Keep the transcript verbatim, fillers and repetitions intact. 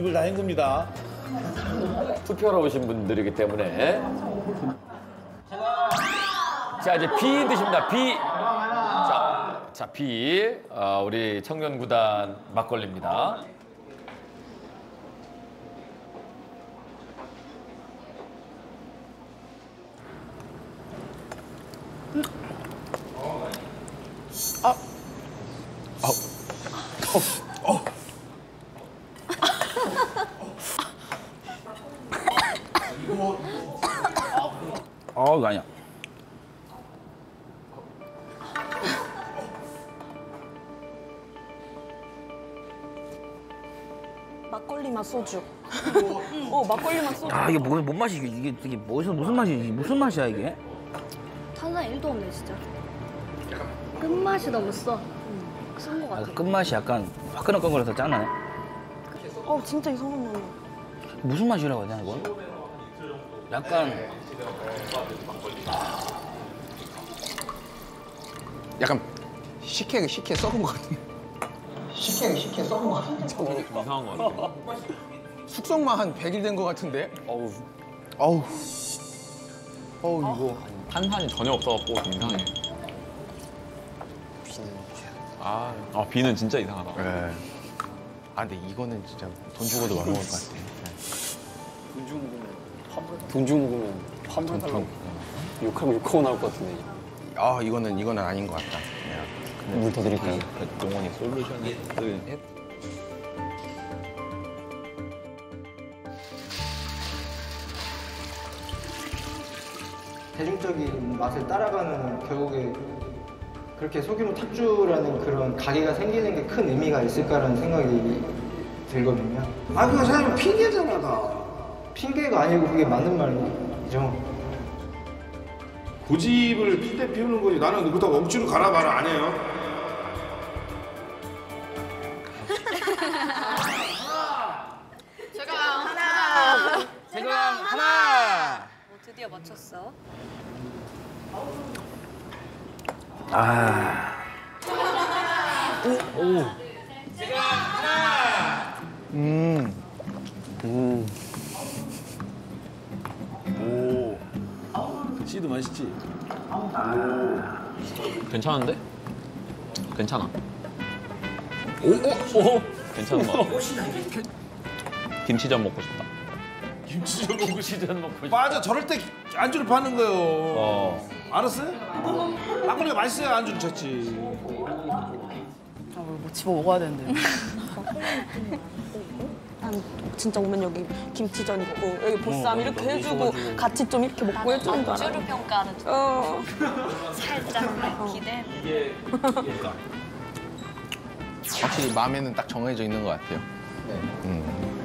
입을 다한 겁니다. 투표하러 오신 분들이기 때문에. 자, 이제 B 드십니다. B. 자, 자 B. 어, 우리 청년구단 막걸리입니다. 아. 아. 어. 어. 아, 이거 아니야. 막걸리 맛 소주. 어, 막걸리 맛 소주. 아, 이게 뭐, 뭔 맛이 이게 이게 이게 뭐서 무슨 맛이 무슨 맛이야 이게? 탄산 일도 없네 진짜. 끝맛이 너무 써. 쓴 거 같아. 아, 끝맛이 약간 화끈화끈거려서 짠하네. 어, 진짜 이상한 맛. 무슨 맛이라고 해야 되나 이거? 약간 약간 식혜 식혜 썩은 것 같은. 식혜 식혜 썩은 것 같은. 이상한 거 같아요. 숙성만 한 백 일 된 것 같은데. 어우. 어우. 어우 이거. 탄산이 전혀 없어갖고 좀 이상해. 아, 아 비는 진짜 이상하다. 네. 아 근데 이거는 진짜 돈 주고도 못 먹을 것 같아. 돈 주고 먹으면 환불. 돈 주고 먹으면 환불 달라고. 욕하면 욕하고 나올 것 같은데. 아 이거는 이거는 아닌 것 같다. 물 더 드릴까요? 동원이 솔루션을 했. 대중적인 맛을 따라가는 결국에 그렇게 소규모 탁주라는 그런 가게가 생기는 게 큰 의미가 있을까라는 생각이 들거든요. 아, 그거 사실 핑계잖아, 다. 핑계가 아니고 그게 맞는 말이죠. 고집을 필 때 피우는 거지. 나는 그렇다고 억지로 가라 말아 안 해요. 제가 하나. 세강 하나. 드디어 맞췄어. 아. 오. 오. 음. 음. 오. 씨도 맛있지? 괜찮은데? 괜찮아. 오, 오, 오. 괜찮은 거 같아. 김치전 먹고 싶다. 김치전 먹고 시전 먹고 싶다. 맞아, 저럴 때 안주를 파는 거요. 어. 알았어요? 막걸리가 맛있어야 안주를 쳤지. 아, 뭐 집어 먹어야 되는데. 난 진짜 오면 여기 김치전 있고 여기 보쌈 어, 이렇게 맞아. 해주고 있어가지고. 같이 좀 이렇게 먹고 해주는 줄 알아. 안주를 평가하는 줄. 어. 살짝 기대. 확실히 마음에는 딱 정해져 있는 것 같아요. 네. 음.